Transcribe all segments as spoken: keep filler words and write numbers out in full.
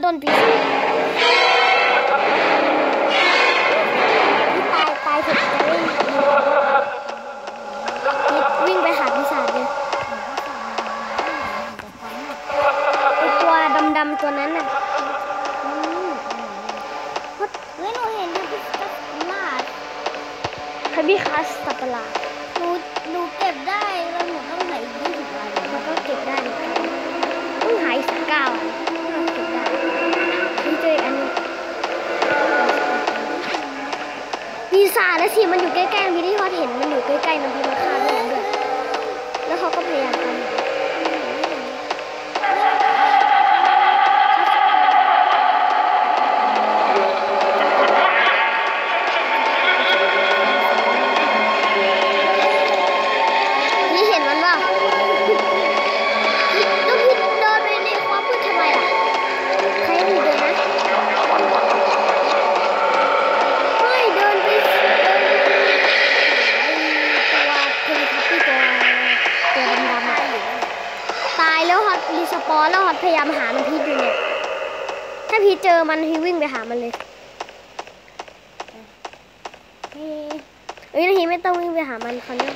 โดนปีศาจตายตายถึงจะวิ่งวิ่งไปหาปีศาจเลยไอตัวดำๆตัวนั้นน่ะเฮ้ยหนูเห็นทบิคัสลาดทบิคัสสับประหลาดหนูหนูเก็บได้แล้วหนูต้องหาอีกยี่สิบวันแล้วก็เก็บได้ต้องหายสิบเก้าเก็บได้นี่เจออีกอันนึงปีศาจแล้วสิมันอยู่ใกล้ๆพี่ที่เขาเห็นมันอยู่ใกล้ๆน้ำพี่มาฆ่าด้วยด้วยแล้วเขาก็พยายามทำแล้วฮอตพยายามหามันพีดูเนี่ยถ้าพีเจอมันพีวิ่งไปหามันเลยเอ้ยพีไม่ต้องวิ่งไปหามันเขาเนี่ย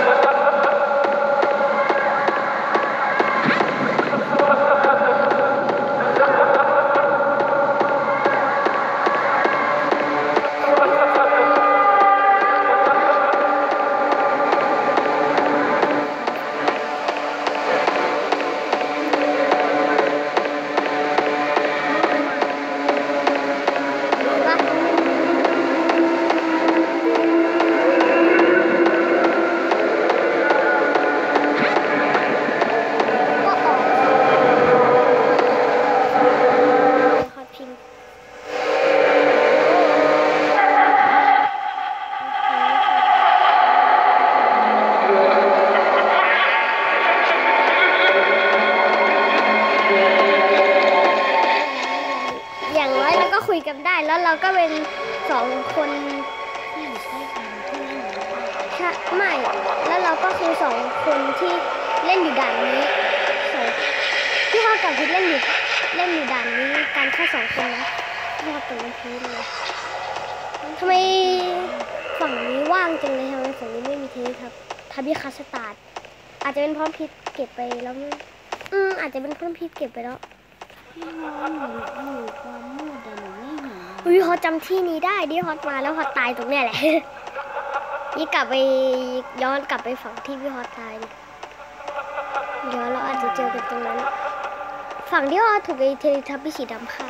คุยกันได้แล้วเราก็เป็นสองคนที่ใช่กันที่เล่นใช่ไม่แล้วเราก็คือสองคนที่เล่นอยู่ด่านนี้สองที่เขากับที่เล่นอยู่เล่นอยู่ด่านนี้กันแค่สองคนนะที่เขาเป็นน้ำพีเลยทำไมฝั่งนี้ว่างจังเลยทำไมฝั่งนี้ไม่มีเทสครับทาบิคัสตาร์ดอาจจะเป็นเพราะพิษเก็บไปแล้วอืมอาจจะเป็นเพราะพิษเก็บไปแล้วพี่ฮอตหนูอยู่ความมืดแต่หนูไม่เห็นอุ้ยฮอตจำที่นี้ได้ดิฮอตมาแล้วฮอตตายตรงเนี้ยแหละนี่กลับไปย้อนกลับไปฝั่งที่พี่ฮอตตายเดี๋ยวเราอาจจะเจอกันตรงนั้นฝั่งที่ฮอตถูกไอ้เทเลทับบี้สีดำฆ่า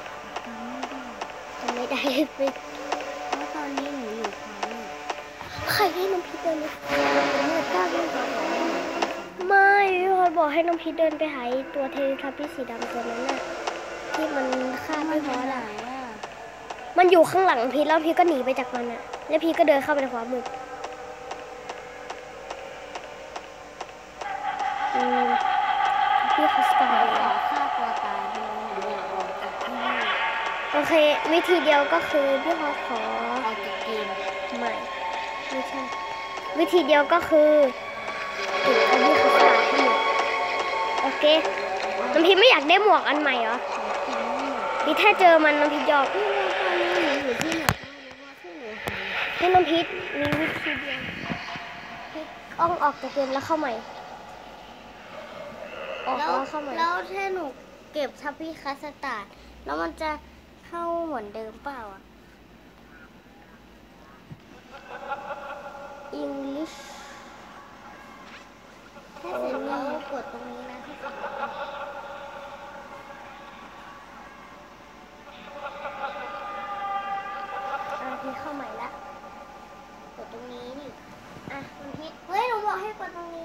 จำไม่ได้ไปแล้วตอนนี้หนูอยู่ความมืดใครให้น้องพีเดินเลยไม่พี่ฮอตบอกให้น้องพีเดินไปหาตัวเทเลทับบี้สีดำตัวนั้นน่ะที่มันฆ่าพี่ฮอตอะมันอยู่ข้างหลังพีแล้วพีก็หนีไปจากมันอะแล้วพีก็เดินเข้าไปในความมืดอืมพี่คัสตาร์ดฆ่าตัวตายไปเลยออกจากที่นี่โอเควิธีเดียวก็คือพี่ฮอตขอออกจากเกมใหม่ไม่ใช่วิธีเดียวก็คือติดอันนี้คัสตาร์ดที่หมดโอเคน้ำพีไม่อยากได้หมวกอันใหม่เหรอพี่ถ้าเจอมันน้ำพียอมให้น้ำพีมีวิธีเดียวต้องออกจากเกมแล้วเข้าใหม่ออกแล้วเข้าใหม่แล้วถ้าหนูเก็บทับพี่คัสตาร์ดแล้วมันจะเข้าเหมือนเดิมเปล่าอ่ะ English ถ้าเสร็จแล้วกดตรงนี้นะที่สุดพี่เข้าใหม่ละกดตรงนี้ดิอ่ะมันพิษเฮ้ยหนูบอกให้กดตรงนี้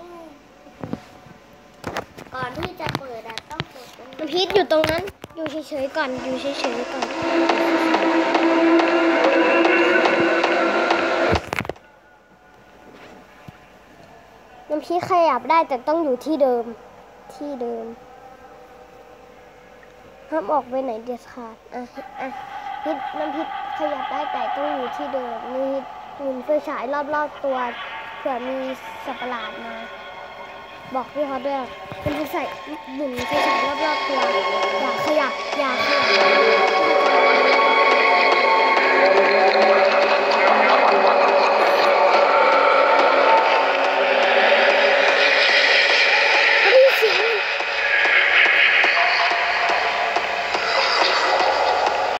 ก่อนที่จะเปิดอะต้องกดมันพิษอยู่ตรงนั้นอยู่เฉยๆก่อนอยู่เฉยๆก่อนมันพิษขยับได้แต่ต้องอยู่ที่เดิมที่เดิมห้ามออกไปไหนเด็ดขาดอ่ะอ่ะพิษน้ำพิษขยับได้แต่ต้องอยู่ที่เดิมมีหมุนไฟฉายรอบๆตัวเผื่อมีสัตว์ประหลาดมาบอกพี่เขาด้วยเป็นใส่หมุนใส่รอบๆตัวอย่าขยับอย่าขยับ